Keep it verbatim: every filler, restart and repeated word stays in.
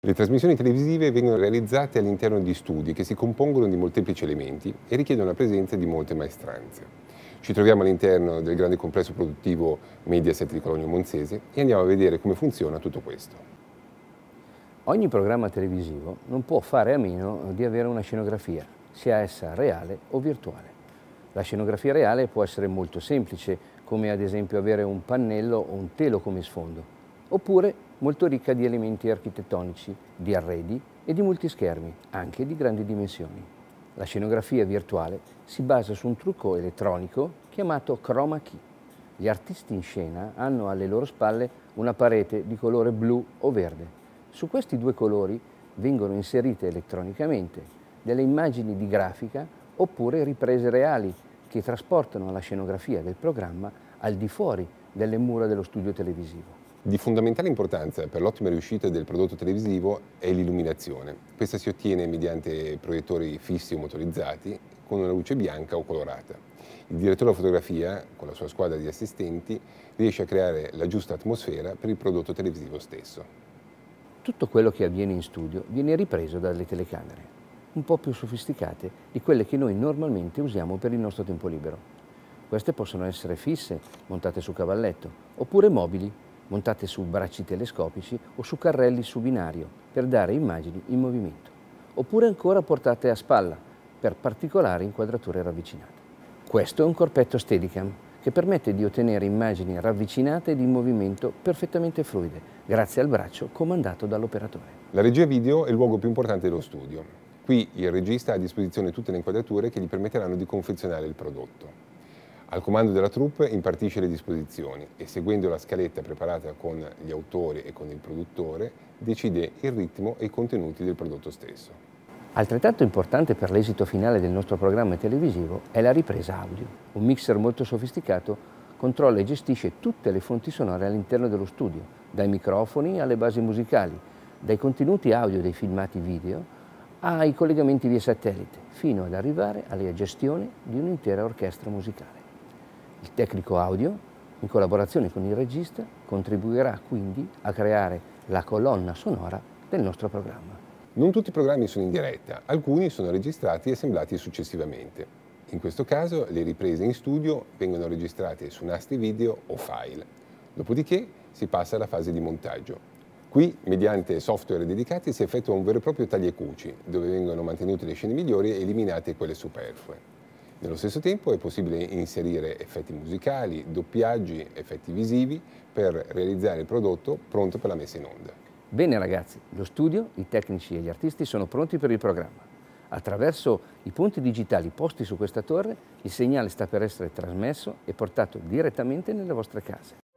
Le trasmissioni televisive vengono realizzate all'interno di studi che si compongono di molteplici elementi e richiedono la presenza di molte maestranze. Ci troviamo all'interno del grande complesso produttivo Mediaset di Cologno Monzese e andiamo a vedere come funziona tutto questo. Ogni programma televisivo non può fare a meno di avere una scenografia, sia essa reale o virtuale. La scenografia reale può essere molto semplice, come ad esempio avere un pannello o un telo come sfondo, oppure molto ricca di elementi architettonici, di arredi e di multischermi, anche di grandi dimensioni. La scenografia virtuale si basa su un trucco elettronico chiamato chroma key. Gli artisti in scena hanno alle loro spalle una parete di colore blu o verde. Su questi due colori vengono inserite elettronicamente delle immagini di grafica oppure riprese reali che trasportano la scenografia del programma al di fuori delle mura dello studio televisivo. Di fondamentale importanza per l'ottima riuscita del prodotto televisivo è l'illuminazione. Questa si ottiene mediante proiettori fissi o motorizzati con una luce bianca o colorata. Il direttore della fotografia, con la sua squadra di assistenti, riesce a creare la giusta atmosfera per il prodotto televisivo stesso. Tutto quello che avviene in studio viene ripreso dalle telecamere, un po' più sofisticate di quelle che noi normalmente usiamo per il nostro tempo libero. Queste possono essere fisse, montate su cavalletto, oppure mobili, montate su bracci telescopici o su carrelli su binario per dare immagini in movimento, oppure ancora portate a spalla per particolari inquadrature ravvicinate. Questo è un corpetto Steadicam che permette di ottenere immagini ravvicinate ed in movimento perfettamente fluide, grazie al braccio comandato dall'operatore. La regia video è il luogo più importante dello studio. Qui il regista ha a disposizione tutte le inquadrature che gli permetteranno di confezionare il prodotto. Al comando della troupe impartisce le disposizioni e, seguendo la scaletta preparata con gli autori e con il produttore, decide il ritmo e i contenuti del prodotto stesso. Altrettanto importante per l'esito finale del nostro programma televisivo è la ripresa audio. Un mixer molto sofisticato controlla e gestisce tutte le fonti sonore all'interno dello studio, dai microfoni alle basi musicali, dai contenuti audio dei filmati video ai collegamenti via satellite, fino ad arrivare alla gestione di un'intera orchestra musicale. Il tecnico audio, in collaborazione con il regista, contribuirà quindi a creare la colonna sonora del nostro programma. Non tutti i programmi sono in diretta, alcuni sono registrati e assemblati successivamente. In questo caso le riprese in studio vengono registrate su nastri video o file. Dopodiché si passa alla fase di montaggio. Qui, mediante software dedicati, si effettua un vero e proprio taglia e cuci, dove vengono mantenute le scene migliori e eliminate quelle superflue. Nello stesso tempo è possibile inserire effetti musicali, doppiaggi, effetti visivi per realizzare il prodotto pronto per la messa in onda. Bene ragazzi, lo studio, i tecnici e gli artisti sono pronti per il programma. Attraverso i punti digitali posti su questa torre, il segnale sta per essere trasmesso e portato direttamente nelle vostre case.